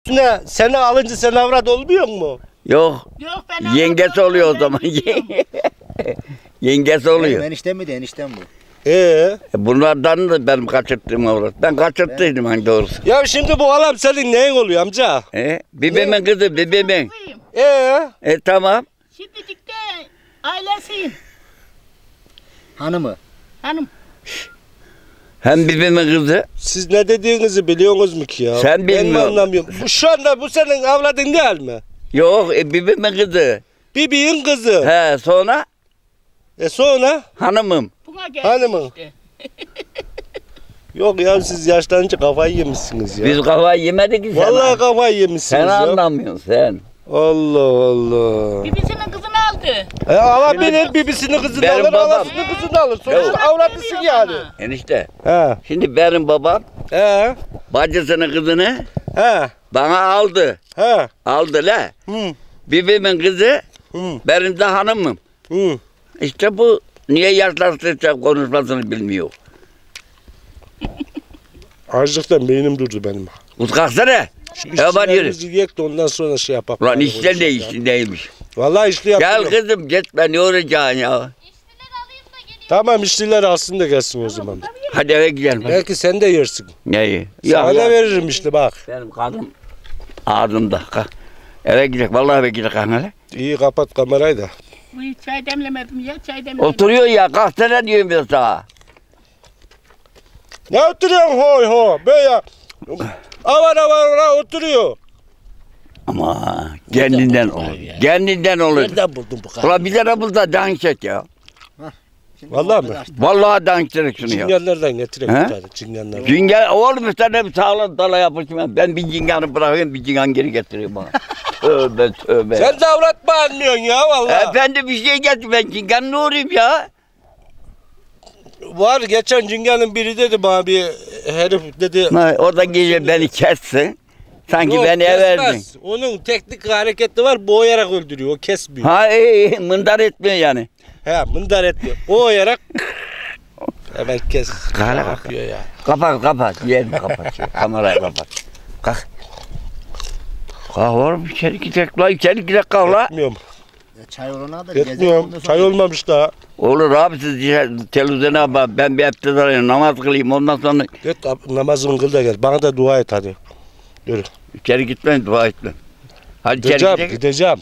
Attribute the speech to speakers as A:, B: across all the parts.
A: Seni alınca sen avrat olmuyor mu?
B: Yok.
C: Yok ben
B: Yengesi oluyor o zaman. Yengesi oluyor.
D: Eniştem mi de eniştem bu.
B: Bunlardan da benim kaçırttığım avrat. Ben kaçırttıydım hani doğrusu.
A: Ya şimdi bu alam senin neyin oluyor amca?
B: Bibimin kızı, bibimin. Tamam.
C: Şimdicikte ailesiyim.
D: Hanımı.
C: Hanım.
B: Hem bibimin kızı.
A: Siz ne dediğinizi biliyorsunuz mu ki ya?
B: Sen bilmiyorsun.
A: Ben anlamıyorum. Şu anda bu senin avradın değil mi?
B: Yok, bibimin kızı.
A: Bibi'nin kızı.
B: He, sonra?
A: Sonra?
B: Hanımım.
C: Buna geldi
A: Hanımın.
C: işte.
A: Yok ya siz yaşlanınca kafayı yemişsiniz ya.
B: Biz kafayı yemedik ki sen.
A: Vallahi kafayı yemişsiniz
B: sen
A: ya.
B: anlamıyorsun sen.
A: Allah Allah.
C: Bibisinin kızını aldı.
A: Alabilir bibisinin kızını
B: Benim
A: alır,
B: babam.
A: anasının kızını alır. Sonuçta avradısın yani.
B: Enişte.
A: He.
B: Şimdi benim babam
A: He.
B: bacısının kızını
A: He.
B: bana aldı.
A: He.
B: Aldı la.
A: Hı.
B: Bibimin kızı
A: Hı.
B: benim de hanımım.
A: Hı.
B: İşte bu niye yaşlaştıkça konuşmasını bilmiyor.
A: Açlıktan beynim durdu benim.
B: Kalksana.
A: Şu
B: Hemen yürü.
A: işçilerimizi yiyek de ondan sonra şey yapalım.
B: Ulan işler ne işin değilmiş.
A: Vallahi işli
B: Gel
A: yapıyorum.
B: kızım gitme ne olacaksın ya.
A: Tamam işçiler alsın da gelsin o zaman.
B: Hadi eve gidelim.
A: Belki sen de yersin.
B: Neyi?
A: Sana da veririm işte bak.
B: Benim kanım ağzımda. Kalk. Eve gidelim. Vallahi eve gidelim kanka.
A: İyi kapat kamerayı da.
C: Bu çay demlemedim ya çay demlemedim.
B: Oturuyor ya kalksana diyorum ben sana.
A: Ne oturuyorsun hoy ho böyle avar avar oturuyor.
B: Ama kendinden olur. Kendinden olur.
D: Nereden buldun bu kadar?
B: Ulan bir tane bul da dans et ya.
A: Vallahi mi?
B: Vallahi dans et şunu ya.
A: Çingenlerden getireyim
B: He?
A: bir tane çingenlerden.
B: Cingen oğlum sen bir sağlam dala yapışma. Ben bir cinganı bırakıyorum bir cingan geri getiriyor bana. Tövbe tövbe.
A: Sen de avrat mı anlıyorsun ya vallahi?
B: Efendi bir şey getir ben cinganın uğrayayım ya.
A: Var geçen cingenin biri dedi bana bir herif dedi.
B: O da gece beni kessin. Sanki
A: Yok,
B: beni
A: kesmez.
B: everdin.
A: Onun teknik hareketi var boğayarak öldürüyor o kesmiyor.
B: Ha iyi mındar etmiyor yani.
A: He mındar etmiyor. Boğayarak hemen kes.
B: Kala
A: Yapıyor ya.
B: Kapat yerini kapat. Kamerayı kapat. Kalk. Kalk oğlum içeri gidelim la içeri gidelim kalk la.
A: Etmiyorum.
D: Çay olana da
A: Etmiyorum. Çay olmamış daha.
B: Olur abi siz televizyona bak ben bir abdest namaz kılayım ondan sonra
A: Git namazını kıl da gel. Bana da dua et hadi. Yürü.
B: içeri gitmeyin dua etme. Hadi içeri
A: Gideceğim.
B: gidelim.
A: Gideceğim.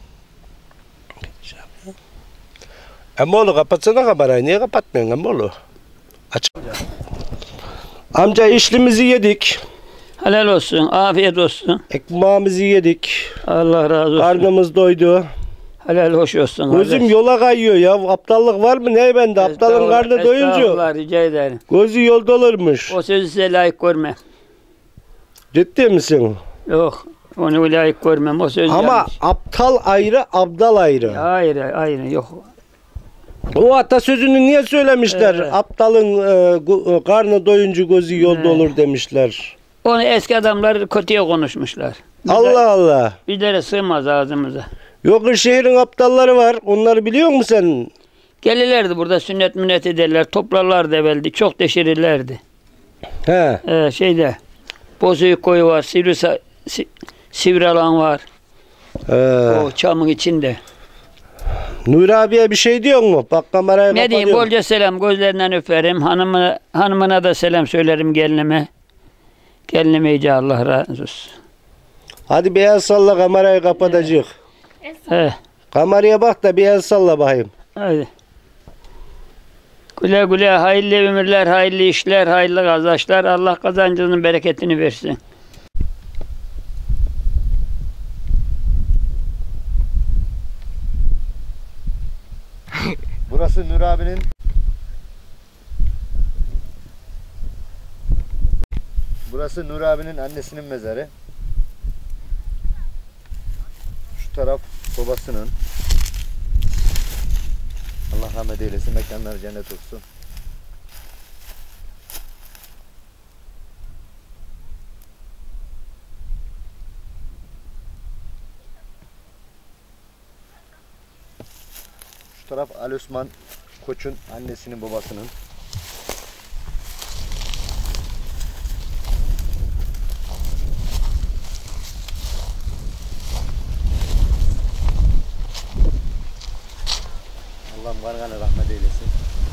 A: Emmoğlu kapatsana kamerayı. Niye kapatmıyorsun Emmoğlu? Aç. Amca işlimizi yedik.
E: Helal olsun, afiyet olsun.
A: Ekmeğimizi yedik.
E: Allah razı olsun.
A: Karnımız doydu.
E: Helal hoş olsun.
A: Gözüm
E: kardeş.
A: yola kayıyor ya. Aptallık var mı? Ne bende? Aptalın karnı doyunca
E: Estağfurullah, rica ederim.
A: gözü yolda olurmuş.
E: O sözü size layık görmem.
A: Ciddi misin?
E: Yok, onu layık görmem. O söz
A: Ama
E: yanlış.
A: aptal ayrı, abdal ayrı.
E: Hayır, yok.
A: O atasözünü niye söylemişler?
E: Evet.
A: Aptalın karnı doyunca gözü yolda olur demişler.
E: Onu eski adamlar kötüye konuşmuşlar.
A: Allah Allah.
E: Bizlere sığmaz ağzımıza.
A: Yok şehrin aptalları var. Onları biliyor musun sen?
E: Gelirlerdi burada sünnet münnet ederler, toplarlardı evveldi, çok deşirirlerdi.
A: He.
E: Şeyde, Bozüyük koyu var, Sivri alan var, o çamın içinde.
A: Nuri abiye bir şey diyor mu? Bak kameraya
E: Ne diyeyim,
A: kapatıyorum.
E: bolca selam, gözlerinden öperim, hanımına da selam söylerim gelinime. Gelinime iyice Allah razı olsun.
A: Hadi bir el salla kamerayı kapatacak. Kameraya bak da bir el salla bakayım.
E: Hadi. Güle güle, hayırlı ömürler, hayırlı işler, hayırlı kazançlar. Allah kazancının bereketini versin.
D: Burası Nur abinin Nur abinin annesinin mezarı. Şu taraf babasının. Allah rahmet eylesin, mekanları cennet olsun. Şu taraf Ali Osman Koç'un annesinin babasının. Allah'ım kanı rahmet eylesin.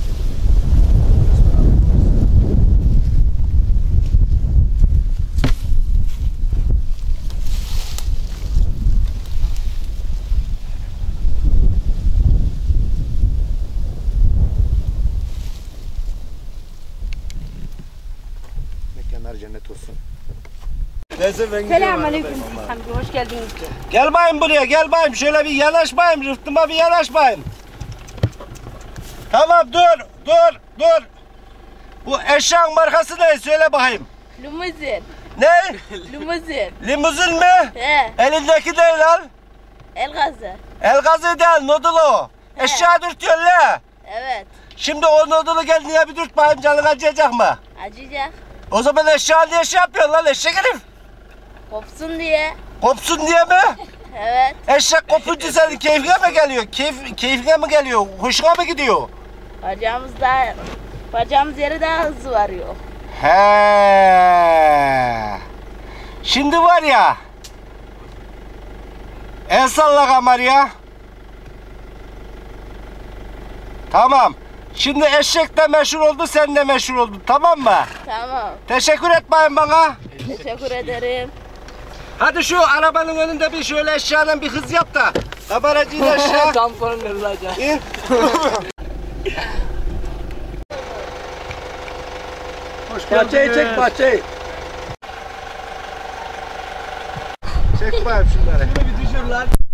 D: Mekanlar cennet olsun.
F: Selamünaleyküm. Hamdi hoş geldiniz.
A: Gel bayım buraya, gel bayım. Şöyle bir yanaş bayım, rıftıma bir yanaş bayım. Tamam, dur. Bu eşyan markası ne? Söyle bakayım.
F: Limuzin.
A: Ne?
F: Limuzin.
A: Limuzin mi?
F: He.
A: Elindeki ne lan?
F: El gazı.
A: El gazı değil, nodulu. Eşya dürtüyor la.
F: Evet.
A: Şimdi o nodulu gel niye bir dürt bayım, canın acıyacak mı?
F: Acıyacak.
A: O zaman eşya diye şey yapıyorsun lan eşek herif.
F: Kopsun diye.
A: Kopsun diye mi?
F: Evet.
A: Eşek kopunca senin keyfine mi geliyor? Keyfine mi geliyor? Hoşuna mı gidiyor?
F: Bacağımız yere daha hızlı varıyor.
A: He. Şimdi var ya. El salla kameraya. Tamam. Şimdi eşek de meşhur oldu, sen de meşhur oldun. Tamam mı?
F: Tamam.
A: Teşekkür et bayım bana.
F: Teşekkür ederim.
A: Hadi şu arabanın önünde bir şöyle eşyadan bir hız yap da. Kameracıyı da aşağı.
E: Tampon kırılacak.
A: İn.
B: Bahçeyi çek bahçeyi.
A: Çek bayım şunları.
B: Bir düşür lan.